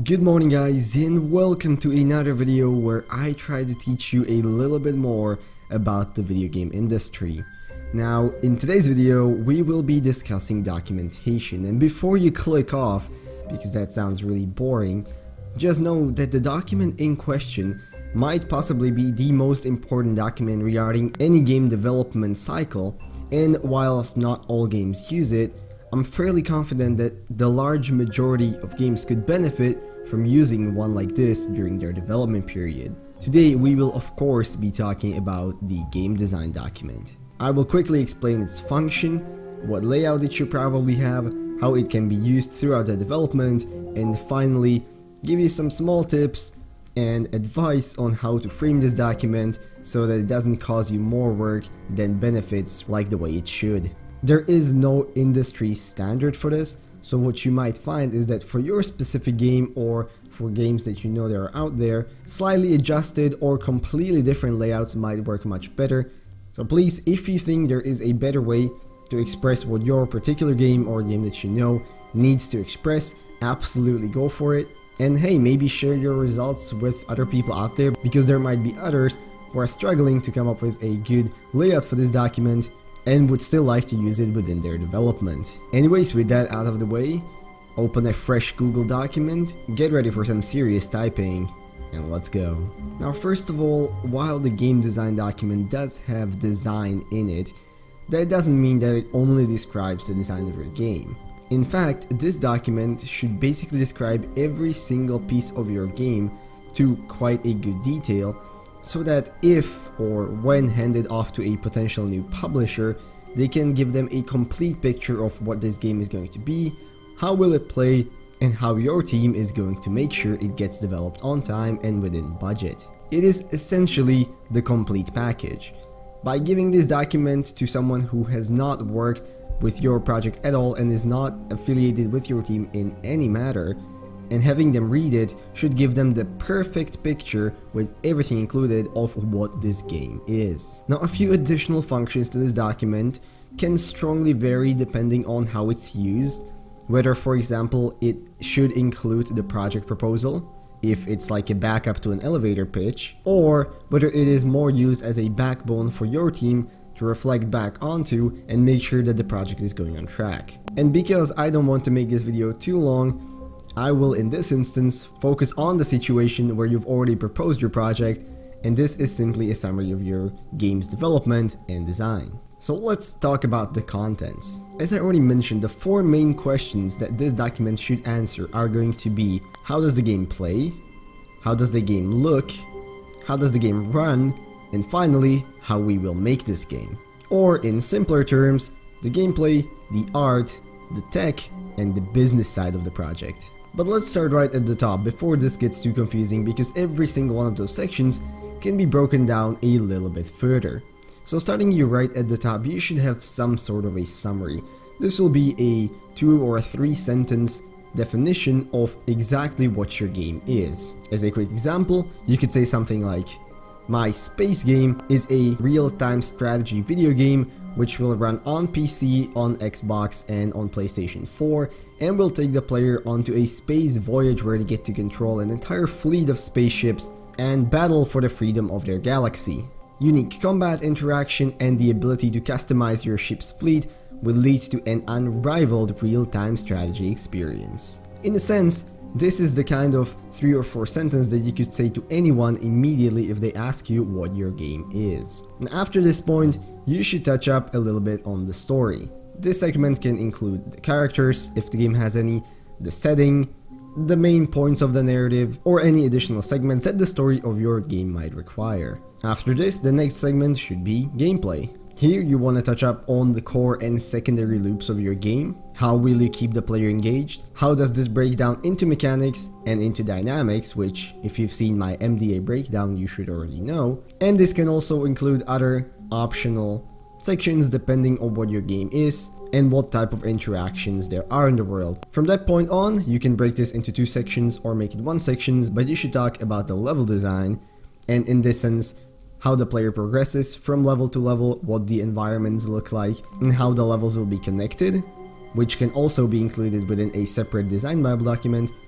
Good morning guys, and welcome to another video where I try to teach you a little bit more about the video game industry. Now, in today's video, we will be discussing documentation, and before you click off, because that sounds really boring, just know that the document in question might possibly be the most important document regarding any game development cycle, and whilst not all games use it, I'm fairly confident that the large majority of games could benefit from using one like this during their development period. Today we will of course be talking about the game design document. I will quickly explain its function, what layout it should probably have, how it can be used throughout the development, and finally give you some small tips and advice on how to frame this document so that it doesn't cause you more work than benefits like the way it should. There is no industry standard for this, so what you might find is that for your specific game or for games that you know that are out there, slightly adjusted or completely different layouts might work much better. So please, if you think there is a better way to express what your particular game or game that you know needs to express, absolutely go for it. And hey, maybe share your results with other people out there, because there might be others who are struggling to come up with a good layout for this document and would still like to use it within their development. Anyways, with that out of the way, open a fresh Google document, get ready for some serious typing, and let's go. Now first of all, while the game design document does have design in it, that doesn't mean that it only describes the design of your game. In fact, this document should basically describe every single piece of your game to quite a good detail, so that if or when handed off to a potential new publisher, they can give them a complete picture of what this game is going to be, how will it play, and how your team is going to make sure it gets developed on time and within budget. It is essentially the complete package. By giving this document to someone who has not worked with your project at all and is not affiliated with your team in any matter, and having them read it should give them the perfect picture with everything included of what this game is. Now, a few additional functions to this document can strongly vary depending on how it's used, whether for example it should include the project proposal, if it's like a backup to an elevator pitch, or whether it is more used as a backbone for your team to reflect back onto and make sure that the project is going on track. And because I don't want to make this video too long, I will in this instance focus on the situation where you've already proposed your project, and this is simply a summary of your game's development and design. So let's talk about the contents. As I already mentioned, the four main questions that this document should answer are going to be: how does the game play? How does the game look? How does the game run? And finally, how we will make this game. Or in simpler terms, the gameplay, the art, the tech, and the business side of the project. But let's start right at the top before this gets too confusing, because every single one of those sections can be broken down a little bit further. So starting you right at the top, you should have some sort of a summary. This will be a 2 or 3 sentence definition of exactly what your game is. As a quick example, you could say something like, my space game is a real-time strategy video game which will run on PC, on Xbox, and on PlayStation 4, and will take the player onto a space voyage where they get to control an entire fleet of spaceships and battle for the freedom of their galaxy. Unique combat interaction and the ability to customize your ship's fleet will lead to an unrivaled real-time strategy experience. In a sense, this is the kind of 3 or 4 sentence that you could say to anyone immediately if they ask you what your game is. And after this point, you should touch up a little bit on the story. This segment can include the characters, if the game has any, the setting, the main points of the narrative, or any additional segments that the story of your game might require. After this, the next segment should be gameplay. Here you want to touch up on the core and secondary loops of your game. How will you keep the player engaged? How does this break down into mechanics and into dynamics, which if you've seen my MDA breakdown you should already know. And this can also include other optional sections depending on what your game is and what type of interactions there are in the world. From that point on, you can break this into 2 sections or make it 1 section, but you should talk about the level design, and in this sense, how the player progresses from level to level, what the environments look like, and how the levels will be connected, which can also be included within a separate design bible document,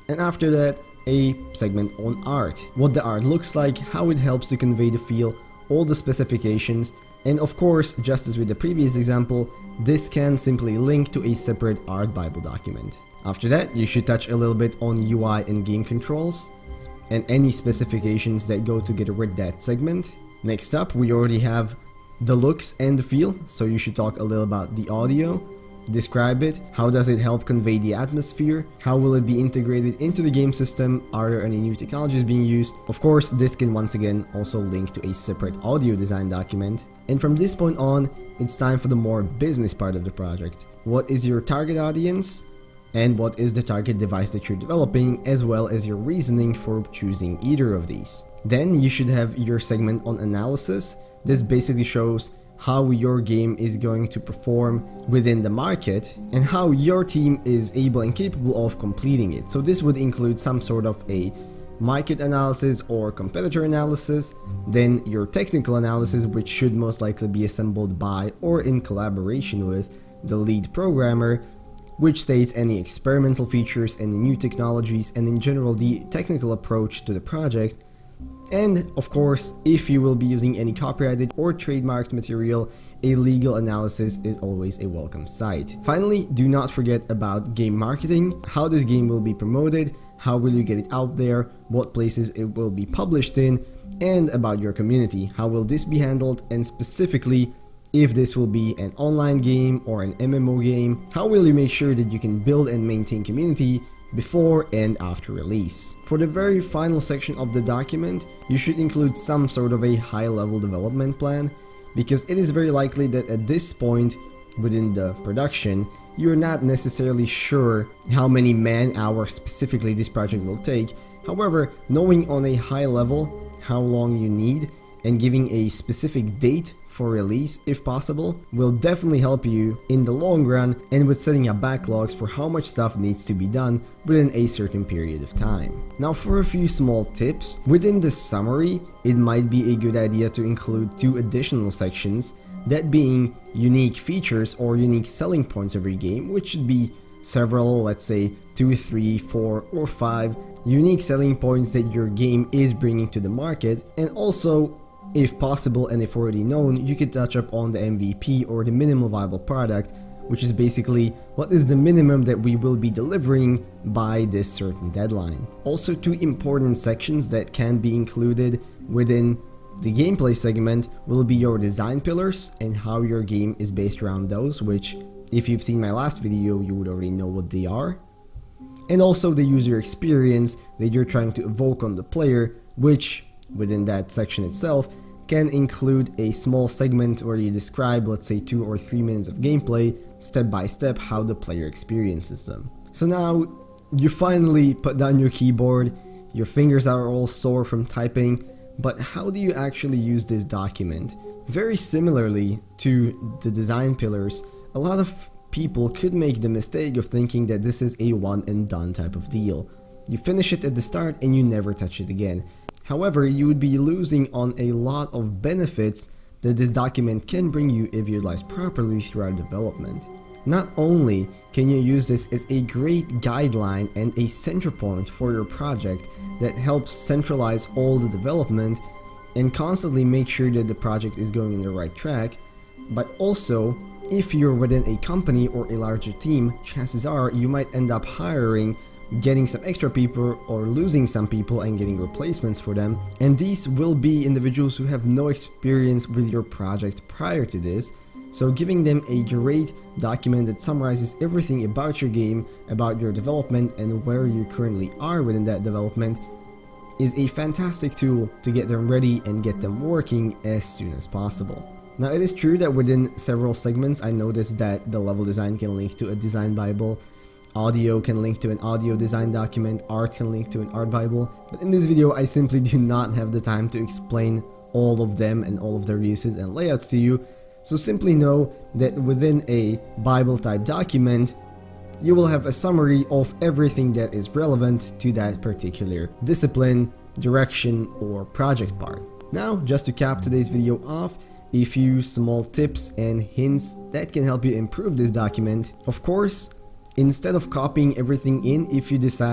And after that, a segment on art. What the art looks like, how it helps to convey the feel, all the specifications, and of course, just as with the previous example, this can simply link to a separate art Bible document. After that, you should touch a little bit on UI and game controls, and any specifications that go together with that segment. Next up, we already have the looks and the feel, so you should talk a little about the audio, describe it, how does it help convey the atmosphere, how will it be integrated into the game system, are there any new technologies being used. Of course, this can once again also link to a separate audio design document. And from this point on, it's time for the more business part of the project. What is your target audience? And what is the target device that you're developing, as well as your reasoning for choosing either of these. Then you should have your segment on analysis. This basically shows how your game is going to perform within the market and how your team is able and capable of completing it. So this would include some sort of a market analysis or competitor analysis, then your technical analysis, which should most likely be assembled by or in collaboration with the lead programmer, which states any experimental features, any new technologies, and in general the technical approach to the project. And of course, if you will be using any copyrighted or trademarked material, a legal analysis is always a welcome sight. Finally, do not forget about game marketing, how this game will be promoted, how will you get it out there, what places it will be published in, and about your community, how will this be handled, and specifically if this will be an online game or an MMO game, how will you make sure that you can build and maintain community before and after release. For the very final section of the document, you should include some sort of a high-level development plan, because it is very likely that at this point within the production, you're not necessarily sure how many man-hours specifically this project will take. However, knowing on a high level how long you need and giving a specific date for release, if possible, will definitely help you in the long run and with setting up backlogs for how much stuff needs to be done within a certain period of time. Now for a few small tips, within the summary, it might be a good idea to include 2 additional sections, that being unique features or unique selling points of your game, which should be several, let's say 2, 3, 4, or 5 unique selling points that your game is bringing to the market, and also, if possible and if already known, you could touch up on the MVP or the minimal viable product, which is basically what is the minimum that we will be delivering by this certain deadline. Also, 2 important sections that can be included within the gameplay segment will be your design pillars and how your game is based around those, which if you've seen my last video you would already know what they are. And also the user experience that you're trying to evoke on the player, which within that section itself can include a small segment where you describe, let's say 2 or 3 minutes of gameplay, step by step, how the player experiences them. So now you finally put down your keyboard, your fingers are all sore from typing, but how do you actually use this document? Very similarly to the design pillars, a lot of people could make the mistake of thinking that this is a one and done type of deal. You finish it at the start and you never touch it again. However, you would be losing on a lot of benefits that this document can bring you if utilized properly throughout development. Not only can you use this as a great guideline and a center point for your project that helps centralize all the development and constantly make sure that the project is going in the right track, but also if you're within a company or a larger team, chances are you might end up hiring, getting some extra people or losing some people and getting replacements for them, and these will be individuals who have no experience with your project prior to this, so giving them a great document that summarizes everything about your game, about your development and where you currently are within that development is a fantastic tool to get them ready and get them working as soon as possible. Now it is true that within several segments I noticed that the level design can link to a design bible, audio can link to an audio design document, art can link to an art bible, but in this video I simply do not have the time to explain all of them and all of their uses and layouts to you, so simply know that within a bible type document you will have a summary of everything that is relevant to that particular discipline, direction, or project part. Now, just to cap today's video off, a few small tips and hints that can help you improve this document. Of course, instead of copying everything in, if you decide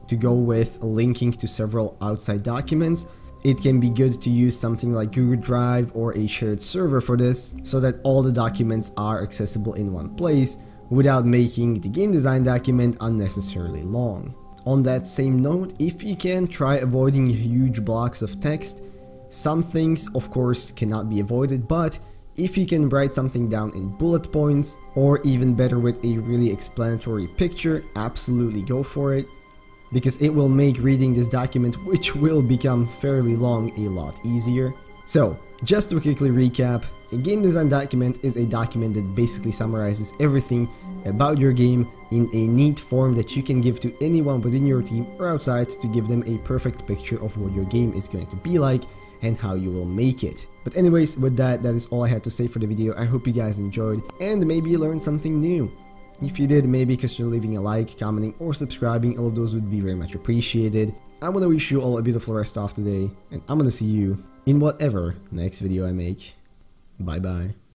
to go with linking to several outside documents, it can be good to use something like Google Drive or a shared server for this, so that all the documents are accessible in one place without making the game design document unnecessarily long. On that same note, if you can, try avoiding huge blocks of text. Some things of course cannot be avoided, but if you can write something down in bullet points, or even better with a really explanatory picture, absolutely go for it, because it will make reading this document, which will become fairly long, a lot easier. So, just to quickly recap, a game design document is a document that basically summarizes everything about your game in a neat form that you can give to anyone within your team or outside to give them a perfect picture of what your game is going to be like and how you will make it. But anyways, with that is all I had to say for the video. I hope you guys enjoyed and maybe you learned something new. If you did, maybe consider leaving a like, commenting or subscribing, all of those would be very much appreciated. I want to wish you all a beautiful rest of the day, and I'm gonna see you in whatever next video I make. Bye bye.